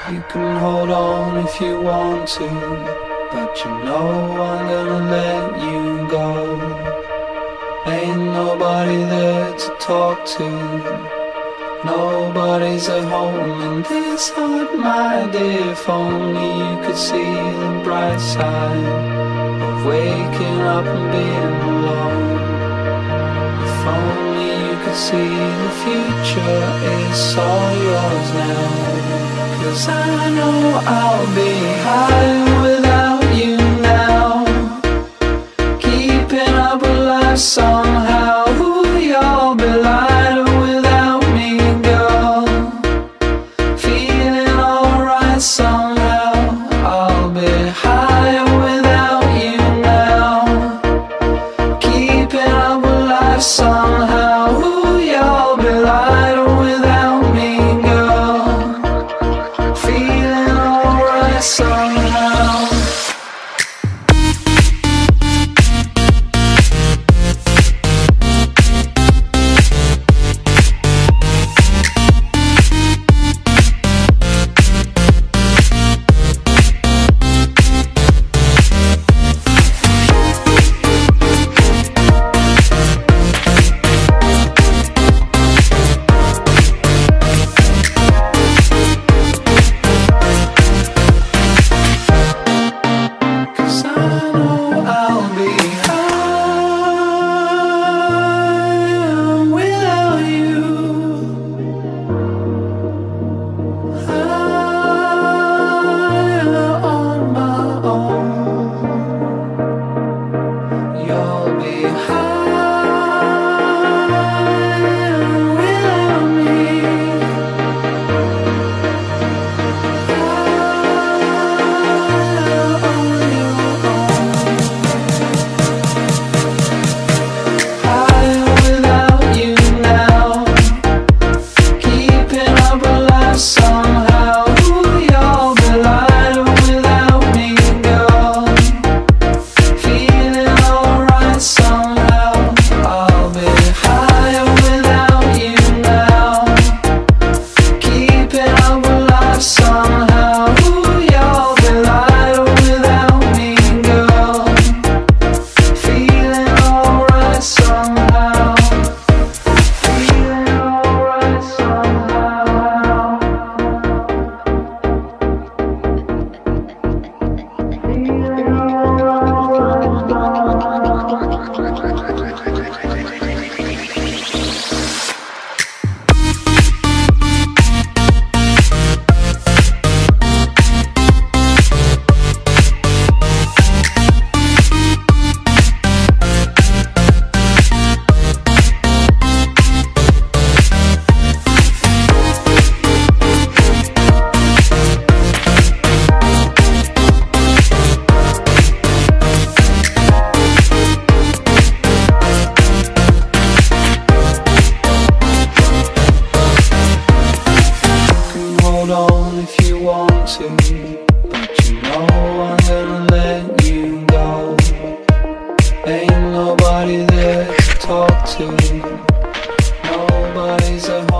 You can hold on if you want to, but you know I'm gonna let you go. Ain't nobody there to talk to, nobody's at home in this heart, my dear. If only you could see the bright side of waking up and being alone. If only you could see the future is all yours now. 'Cause I know I'll be high without you now, keeping up with life somehow. Ooh, you'll be lighter without me, girl, feeling alright somehow. I'll be high without you now, keeping up with life somehow. Ooh, you'll be lighter without me, girl, feeling alright somehow. If you want to, but you know I'm gonna let you go. Ain't nobody there to talk to, nobody's at home.